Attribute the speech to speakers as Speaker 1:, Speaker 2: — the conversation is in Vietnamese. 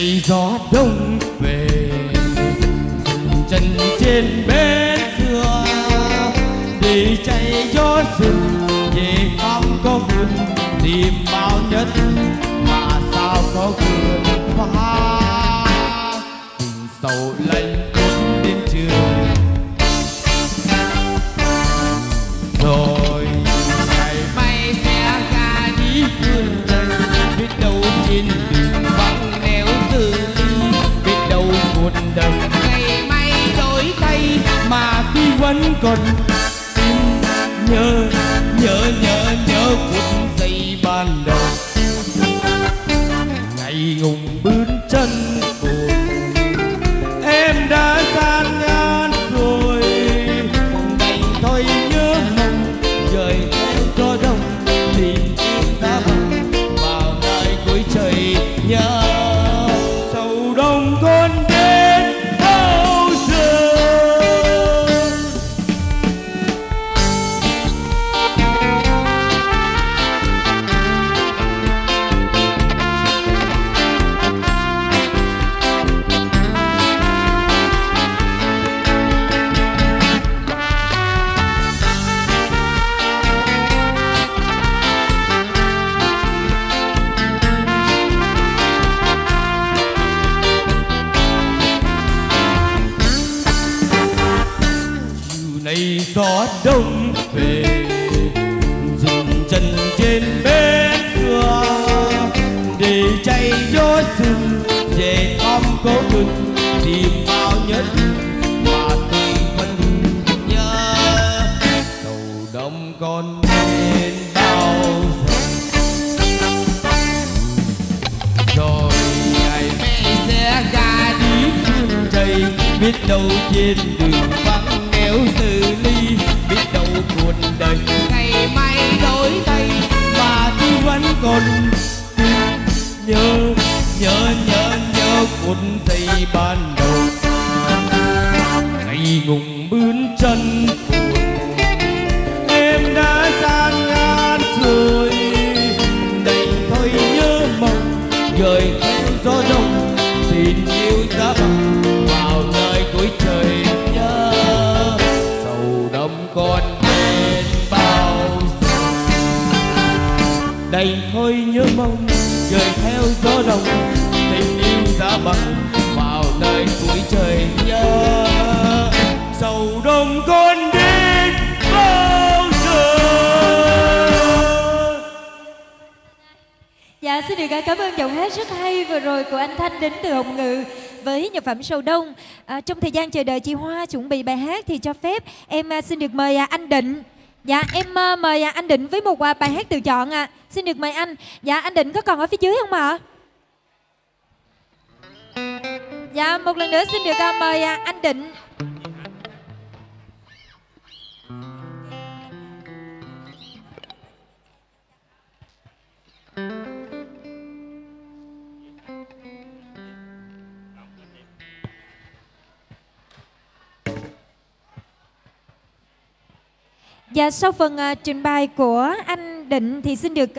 Speaker 1: này gió đông về dừng chân trên bến xưa, đi chạy gió rừng về không có vườn tìm bao nhất mà sao có vườn hoa tình sầu lạnh cuốn đến trường. Rồi ngày mai sẽ ra đi vườn rừng, biết đâu trên đường vắng nẻo từ ly, biết đâu cuộc đời ngày mai đổi thay mà khi vẫn còn nhớ phút giây ban đầu, ngày ngùng bước chân buồn em đã san nhan rồi, đành thôi nhớ mong trời theo gió đông tìm ra bằng vào nơi cuối trời nhớ sầu đông con đến bao giờ. Này gió đông về dừng chân trên bến xưa, để chạy gió rừng về không có vườn tìm bao nhất mà tôi vẫn nhớ sầu đông còn đến bao giờ. Rồi ngày mai sẽ ra đi phương trời, biết đâu trên đường vắng nẻo từ ly, biết đâu cuộc đời ngày mai đổi thay mà tôi vẫn còn nhớ phút giây ban đầu, ngày ngùng bước chân buồn em đã san nhan rồi, đành thôi nhớ mong gửi theo gió đông tình yêu giá bằng vào nơi cuối trời nhớ sầu đông còn đến bao giờ, đành thôi nhớ mong gửi theo gió đông tình yêu giá bằng vào nơi cuối trời nhớ sầu đông còn đến bao giờ.
Speaker 2: Dạ, xin được cảm ơn giọng hát rất hay vừa rồi của anh Thanh đến từ Hồng Ngự với nhạc phẩm Sầu Đông. Trong thời gian chờ đợi chị Hoa chuẩn bị bài hát thì cho phép em xin được mời anh Định. Dạ, em mời anh Định với một bài hát tự chọn ạ. Xin được mời anh. Dạ, anh Định có còn ở phía dưới không ạ? Dạ, một lần nữa xin được mời anh Định. Và sau phần trình bày của anh Định thì xin được